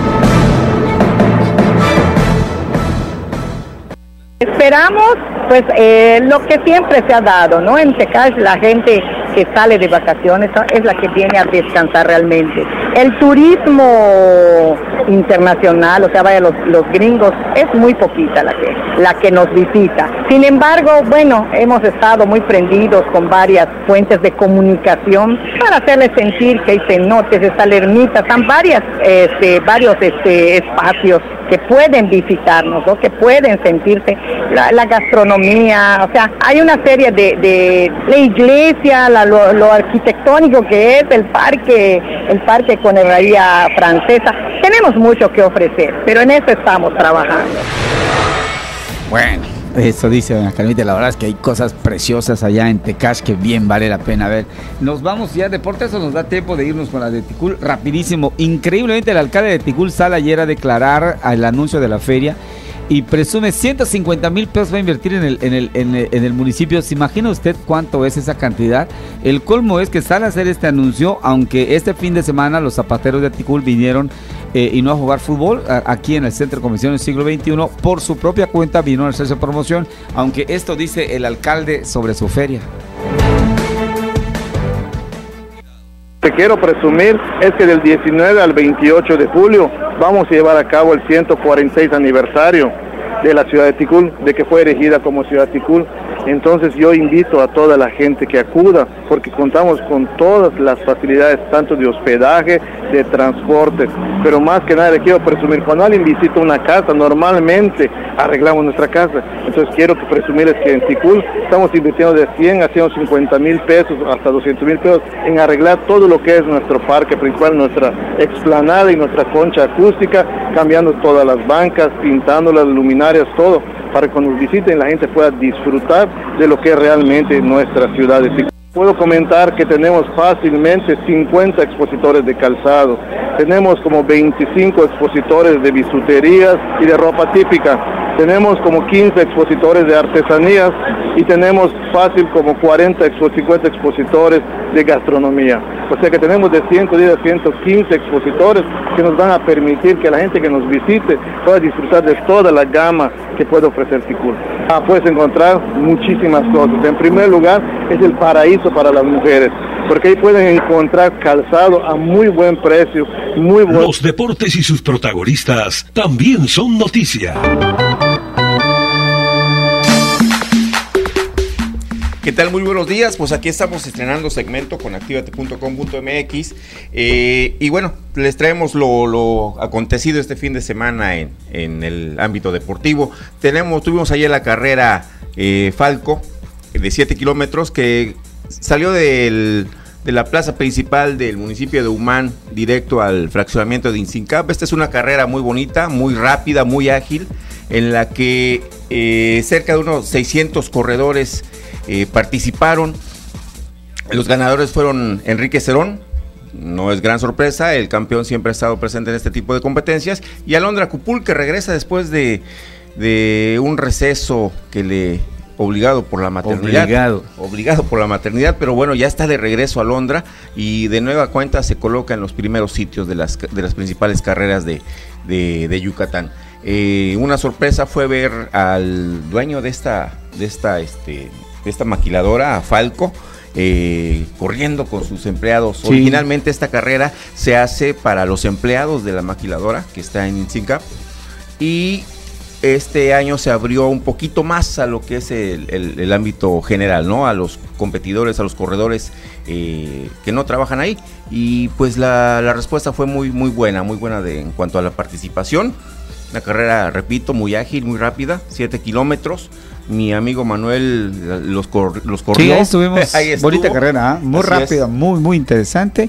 Esperamos, pues, eh, lo que siempre se ha dado, ¿no? En Tecash la gente que sale de vacaciones es la que viene a descansar realmente. El turismo internacional, o sea, vaya, los, los gringos, es muy poquita la que, la que nos visita. Sin embargo, bueno, hemos estado muy prendidos con varias fuentes de comunicación para hacerles sentir que hay cenotes, está la ermita, están varias, este, varios este, espacios que pueden visitarnos, ¿no? Que pueden sentirse la, la gastronomía, o sea, hay una serie de, de la iglesia, la, lo, lo arquitectónico que es el parque, el parque con herrería francesa. Tenemos mucho que ofrecer, pero en eso estamos trabajando. Bueno, eso dice doña Carmita, la verdad es que hay cosas preciosas allá en Tecash que bien vale la pena ver. Nos vamos ya, deportes, eso nos da tiempo de irnos con la de Ticul rapidísimo. Increíblemente el alcalde de Ticul sale ayer a declarar el anuncio de la feria y presume ciento cincuenta mil pesos va a invertir en el, en, el, en, el, en el municipio. ¿Se imagina usted cuánto es esa cantidad? El colmo es que sale a hacer este anuncio, aunque este fin de semana los zapateros de Ticul vinieron eh, y no a jugar fútbol a, aquí en el Centro de Convenciones Siglo veintiuno, por su propia cuenta vino a hacerse promoción, aunque esto dice el alcalde sobre su feria. Te quiero presumir es que del diecinueve al veintiocho de julio vamos a llevar a cabo el ciento cuarenta y seis aniversario de la ciudad de Ticul, de que fue erigida como ciudad Ticul. Entonces yo invito a toda la gente que acuda, porque contamos con todas las facilidades, tanto de hospedaje, de transporte, pero más que nada le quiero presumir, cuando alguien visita una casa, normalmente arreglamos nuestra casa, entonces quiero que presumirles que en Ticul estamos invirtiendo de cien a ciento cincuenta mil pesos, hasta doscientos mil pesos, en arreglar todo lo que es nuestro parque principal, nuestra explanada y nuestra concha acústica, cambiando todas las bancas, pintando las luminarias, todo, para que cuando nos visiten la gente pueda disfrutar de lo que es realmente nuestra ciudad de Ticul. Puedo comentar que tenemos fácilmente cincuenta expositores de calzado, tenemos como veinticinco expositores de bisuterías y de ropa típica, tenemos como quince expositores de artesanías y tenemos fácil como cuarenta o cincuenta expositores de gastronomía. O sea que tenemos de ciento diez a ciento quince expositores que nos van a permitir que la gente que nos visite pueda disfrutar de toda la gama que puede ofrecer Ticul. Ah, puedes encontrar muchísimas cosas. En primer lugar, es el paraíso para las mujeres, porque ahí pueden encontrar calzado a muy buen precio, muy buen... Los deportes y sus protagonistas también son noticia. ¿Qué tal? Muy buenos días, pues aquí estamos estrenando segmento con activate punto com punto m x eh, y bueno, les traemos lo, lo acontecido este fin de semana en, en el ámbito deportivo. Tenemos, tuvimos ayer la carrera eh, Falco de siete kilómetros que salió del, de la plaza principal del municipio de Humán directo al fraccionamiento de Insincap. Esta es una carrera muy bonita, muy rápida, muy ágil, en la que eh, cerca de unos seiscientos corredores Eh, participaron. Los ganadores fueron Enrique Cerón, no es gran sorpresa, el campeón siempre ha estado presente en este tipo de competencias, y Alondra Cupul, que regresa después de, de un receso que le obligado por la maternidad. Obligado. Obligado por la maternidad, pero bueno, ya está de regreso Alondra y de nueva cuenta se coloca en los primeros sitios de las, de las principales carreras de, de, de Yucatán. Eh, una sorpresa fue ver al dueño de esta, de esta, este, de esta maquiladora, a Falco, eh, corriendo con sus empleados. Sí. Originalmente esta carrera se hace para los empleados de la maquiladora que está en Insincap, y este año se abrió un poquito más a lo que es el, el, el ámbito general, ¿no? A los competidores, a los corredores eh, que no trabajan ahí, y pues la, la respuesta fue muy, muy buena, muy buena de, en cuanto a la participación. Una carrera, repito, muy ágil, muy rápida, siete kilómetros. mi amigo Manuel los, cor, los corrió. Sí, ahí estuvimos, ahí estuvo. Bonita carrera, ¿eh? Muy Así rápida, es. muy, muy interesante,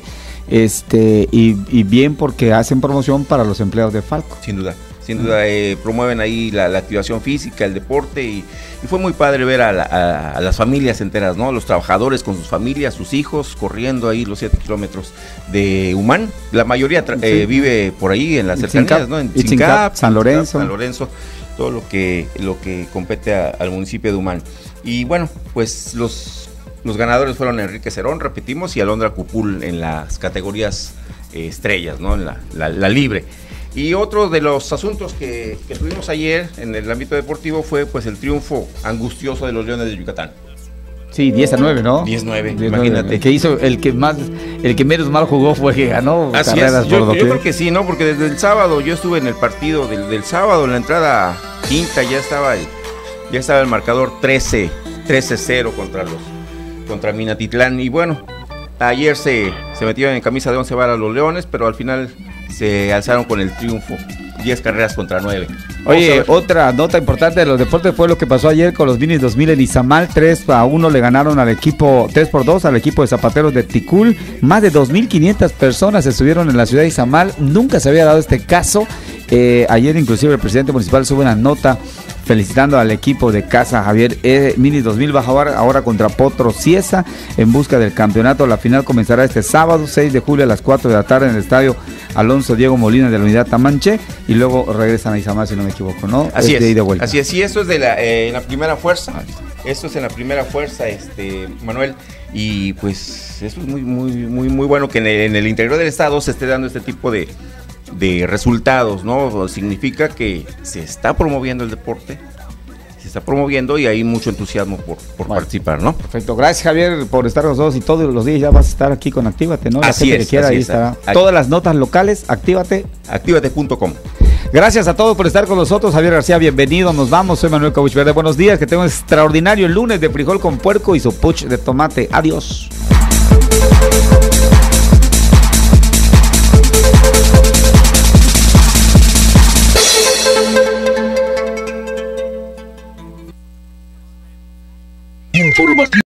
este y, y bien porque hacen promoción para los empleados de Falco. Sin duda. Sin duda, eh, promueven ahí la, la activación física, el deporte, y, y fue muy padre ver a, la, a, a las familias enteras, ¿no? Los trabajadores con sus familias, sus hijos, corriendo ahí los siete kilómetros de Humán. La mayoría tra- sí. eh, vive por ahí en las cercanías, ¿no? En Chincap, San Lorenzo. San Lorenzo, todo lo que, lo que compete a, al municipio de Humán. Y bueno, pues los, los ganadores fueron Enrique Cerón, repetimos, y Alondra Cupul en las categorías eh, estrellas, ¿no? En la, la, la libre. Y otro de los asuntos que, que tuvimos ayer en el ámbito deportivo fue pues el triunfo angustioso de los Leones de Yucatán. Sí, diez a nueve, ¿no? diez nueve, imagínate. El que hizo, el que más, el que menos mal jugó fue el que ganó. Así carreras es, yo, por yo creo que sí, ¿no? Porque desde el sábado, yo estuve en el partido del, del sábado, en la entrada quinta, ya estaba el, ya estaba el marcador trece cero contra los, contra Minatitlán. Y bueno, ayer se, se metieron en camisa de once varas los Leones, pero al final se alzaron con el triunfo, diez carreras contra nueve. Oye, otra nota importante de los deportes fue lo que pasó ayer con los Minis dos mil en Izamal. tres a uno le ganaron al equipo, tres por dos al equipo de Zapateros de Ticul. Más de dos mil quinientas personas estuvieron en la ciudad de Izamal. Nunca se había dado este caso. Eh, ayer inclusive el presidente municipal sube una nota felicitando al equipo de Casa Javier. eh, Minis dos mil va a jugar ahora contra Potro Cieza en busca del campeonato. La final comenzará este sábado seis de julio a las cuatro de la tarde en el estadio Alonso Diego Molina de la Unidad Tamanche, y luego regresan a Izamal, si no me equivoco, ¿no? Así es, es de ida y vuelta. Así es, y esto es de la, eh, en la primera fuerza, esto es en la primera fuerza, este Manuel, y pues eso es muy, muy, muy, muy bueno que en el, en el interior del estado se esté dando este tipo de, de resultados, ¿no? Significa que se está promoviendo el deporte, se está promoviendo y hay mucho entusiasmo por, por bueno, participar, ¿no? Perfecto, gracias Javier por estar con nosotros, y todos los días ya vas a estar aquí con Actívate, ¿no? La así gente es, que quiera, ahí es, estará. aquí. Todas las notas locales, Actívate. Actívate punto com. Gracias a todos por estar con nosotros. Javier García, bienvenido, nos vamos. Soy Manuel Cauch Verde, buenos días, que tenga un extraordinario lunes de frijol con puerco y su puch de tomate. Adiós. Informativo.